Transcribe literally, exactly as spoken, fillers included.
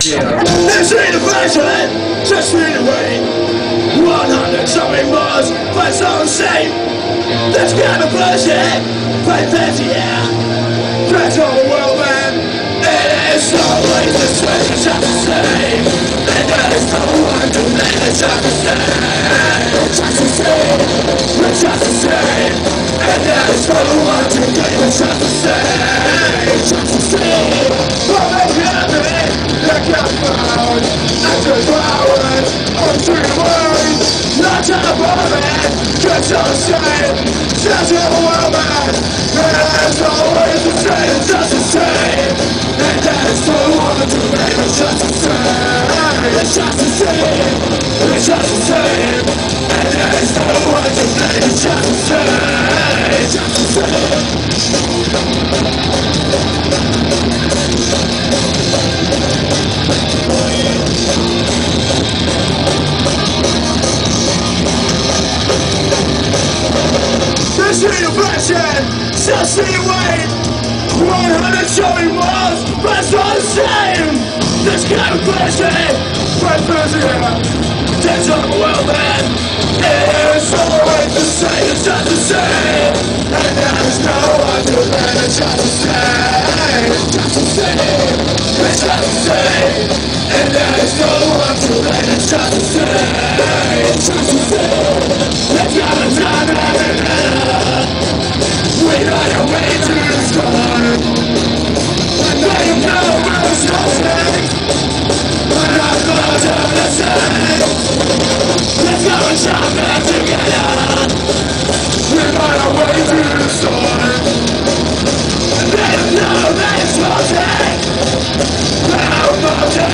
This ain't a fashion, just read away. one hundred something was, but it's all the same. This kind of bullshit, play fancy, yeah. Dress all the world, man. It is always the same, it's just the same. And there is no one to make it just the same. It's just the same, it's just the same. And there is no one to make it just the same. It's just the same. What makes you happy? Look out found, after hours, on three words. Not to the moment, just the same. Just the world, man. It is always the same, just the same. And there is no one to make it just the same. It's just the same, it's just the same. And there is no one to make it just the same. It's just the same. This ain't a fashion, just see you wait. one hundred showing walls, but it's all the same. This kind of bullshit, but busy here. There's no world, man. It's always the same, it's just the same. And there's no one to blame, it's just the same. It's just the same, it's just the same. And there's no one to blame, it's just the same. It's just the same. It's got a time and we got a way to the sky. And now you know we're starting. And I'm not the same. Let's go and shop back together. We got a way to the start. And they don't know that it's starting. Now I'm not